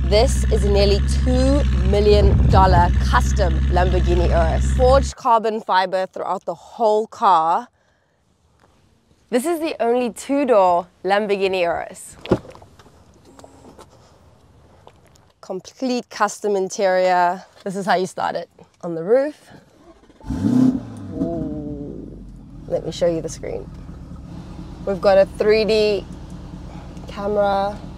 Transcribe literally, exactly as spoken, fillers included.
This is a nearly two million dollar custom Lamborghini Urus. Forged carbon fiber throughout the whole car. This is the only two-door Lamborghini Urus. Complete custom interior. This is how you start it. On the roof. Ooh. Let me show you the screen. We've got a three D camera.